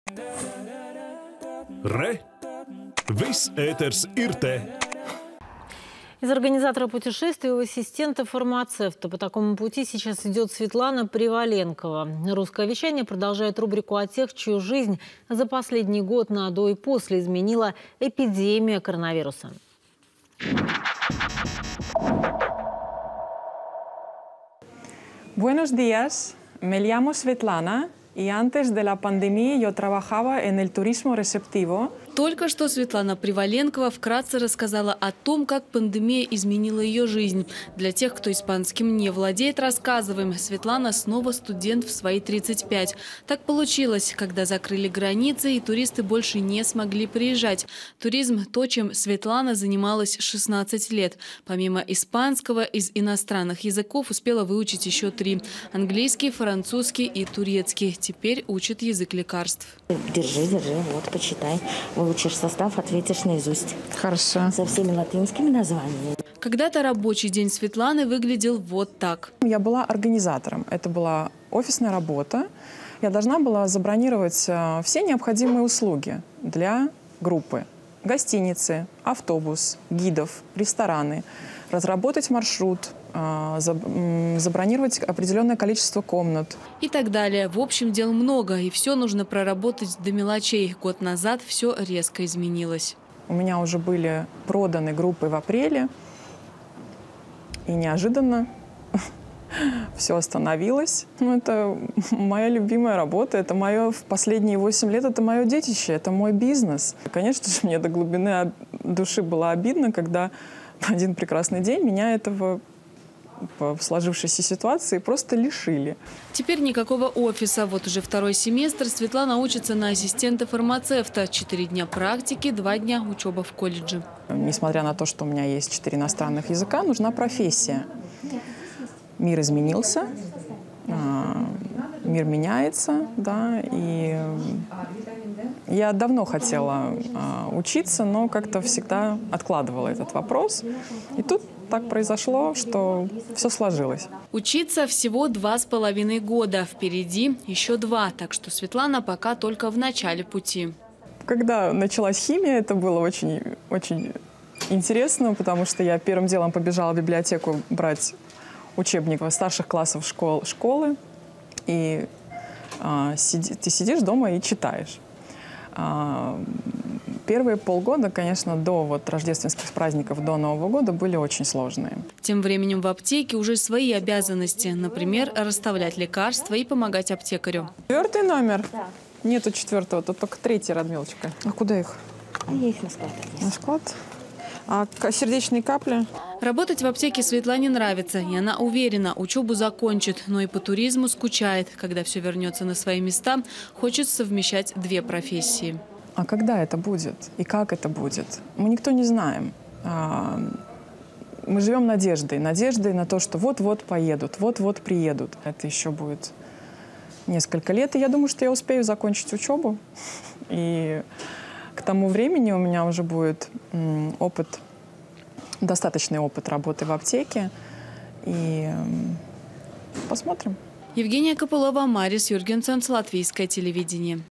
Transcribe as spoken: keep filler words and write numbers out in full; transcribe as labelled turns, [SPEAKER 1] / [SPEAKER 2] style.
[SPEAKER 1] Re! Viss ēters ir te!
[SPEAKER 2] Из организатора путешествий в ассистента фармацевта. По такому пути сейчас идет Светлана Приваленкова. Русское вещание продолжает рубрику о тех, чью жизнь за последний год на до и после изменила эпидемия коронавируса.
[SPEAKER 3] Buenos días, me llamo Svetlana y antes de la pandemia yo trabajaba en el turismo receptivo.
[SPEAKER 4] Только что Светлана Приваленкова вкратце рассказала о том, как пандемия изменила ее жизнь. Для тех, кто испанским не владеет, рассказываем. Светлана снова студент в свои тридцать пять. Так получилось, когда закрыли границы и туристы больше не смогли приезжать. Туризм – то, чем Светлана занималась шестнадцать лет. Помимо испанского, из иностранных языков успела выучить еще три – английский, французский и турецкий. Теперь учит язык лекарств.
[SPEAKER 5] Держи, держи, вот, почитай. Выучишь состав, ответишь наизусть.
[SPEAKER 3] Хорошо.
[SPEAKER 5] Со всеми латинскими названиями.
[SPEAKER 4] Когда-то рабочий день Светланы выглядел вот так.
[SPEAKER 3] Я была организатором. Это была офисная работа. Я должна была забронировать все необходимые услуги для группы. Гостиницы, автобус, гидов, рестораны. Разработать маршрут, забронировать определенное количество комнат.
[SPEAKER 4] И так далее. В общем, дел много, и все нужно проработать до мелочей. Год назад все резко изменилось.
[SPEAKER 3] У меня уже были проданы группы в апреле, и неожиданно все остановилось. Ну, это моя любимая работа, это мое в последние восемь лет, это мое детище, это мой бизнес. Конечно же, мне до глубины души было обидно, когда в один прекрасный день меня этого в сложившейся ситуации просто лишили.
[SPEAKER 4] Теперь никакого офиса. Вот уже второй семестр Светлана учится на ассистента фармацевта. Четыре дня практики, два дня учеба в колледже.
[SPEAKER 3] Несмотря на то, что у меня есть четыре иностранных языка, нужна профессия. Мир изменился, мир меняется, да, и я давно хотела учиться, но как-то всегда откладывала этот вопрос. И тут так произошло, что все сложилось.
[SPEAKER 4] Учиться всего два с половиной года. Впереди еще два, так что Светлана пока только в начале пути.
[SPEAKER 3] Когда началась химия, это было очень, очень интересно, потому что я первым делом побежала в библиотеку брать учебник старших классов школ, школы, и а, сиди, ты сидишь дома и читаешь. А, Первые полгода, конечно, до вот рождественских праздников, до Нового года были очень сложные.
[SPEAKER 4] Тем временем в аптеке уже свои обязанности. Например, расставлять лекарства и помогать аптекарю.
[SPEAKER 3] Четвертый номер? Да. Нету четвертого, тут только третий, Радмилочка. А куда их?
[SPEAKER 5] А я их на склад отнесу.
[SPEAKER 3] На склад? А сердечные капли?
[SPEAKER 4] Работать в аптеке Светлане нравится, и она уверена, учебу закончит, но и по туризму скучает. Когда все вернется на свои места, хочет совмещать две профессии.
[SPEAKER 3] А когда это будет? И как это будет? Мы никто не знаем. Мы живем надеждой. Надеждой на то, что вот-вот поедут, вот-вот приедут. Это еще будет несколько лет. И я думаю, что я успею закончить учебу. И к тому времени у меня уже будет опыт, достаточный опыт работы в аптеке. И посмотрим.
[SPEAKER 4] Евгения Копылова, Марис Юргенсен, Латвийское телевидение.